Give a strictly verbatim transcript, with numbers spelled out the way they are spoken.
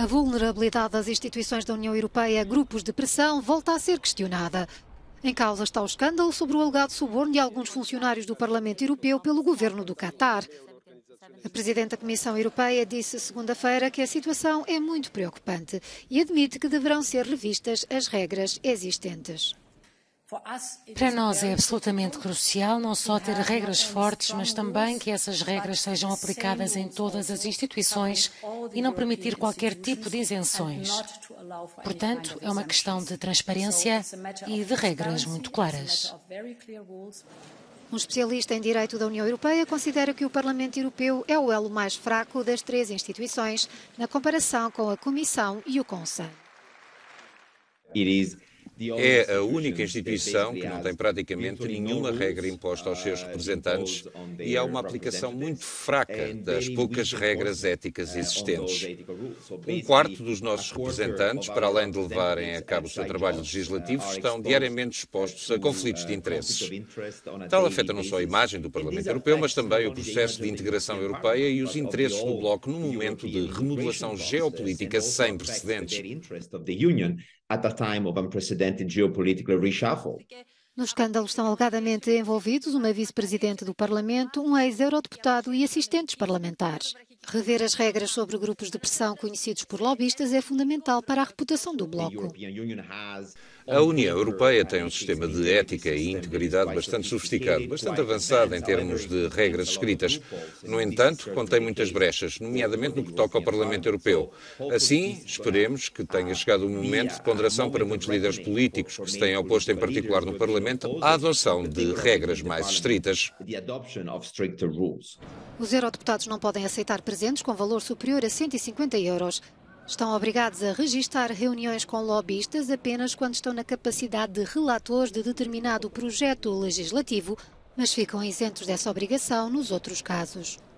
A vulnerabilidade das instituições da União Europeia a grupos de pressão volta a ser questionada. Em causa está o escândalo sobre o alegado suborno de alguns funcionários do Parlamento Europeu pelo governo do Qatar. A Presidente da Comissão Europeia disse segunda-feira que a situação é muito preocupante e admite que deverão ser revistas as regras existentes. Para nós é absolutamente crucial não só ter regras fortes, mas também que essas regras sejam aplicadas em todas as instituições e não permitir qualquer tipo de isenções. Portanto, é uma questão de transparência e de regras muito claras. Um especialista em direito da União Europeia considera que o Parlamento Europeu é o elo mais fraco das três instituições na comparação com a Comissão e o Conselho. É a única instituição que não tem praticamente nenhuma regra imposta aos seus representantes e há uma aplicação muito fraca das poucas regras éticas existentes. Um quarto dos nossos representantes, para além de levarem a cabo o seu trabalho legislativo, estão diariamente expostos a conflitos de interesses. Tal afeta não só a imagem do Parlamento Europeu, mas também o processo de integração europeia e os interesses do Bloco num momento de remodelação geopolítica sem precedentes. At a time of unprecedented geopolitical reshuffle. No escândalo estão alegadamente envolvidos uma vice-presidente do Parlamento, um ex-eurodeputado e assistentes parlamentares. Rever as regras sobre grupos de pressão conhecidos por lobistas é fundamental para a reputação do Bloco. A União Europeia tem um sistema de ética e integridade bastante sofisticado, bastante avançado em termos de regras escritas. No entanto, contém muitas brechas, nomeadamente no que toca ao Parlamento Europeu. Assim, esperemos que tenha chegado o momento de ponderação para muitos líderes políticos que se têm oposto, em particular no Parlamento, à adoção de regras mais estritas. Os eurodeputados não podem aceitar presentes com valor superior a cento e cinquenta euros. Estão obrigados a registar reuniões com lobistas apenas quando estão na capacidade de relatores de determinado projeto legislativo, mas ficam isentos dessa obrigação nos outros casos.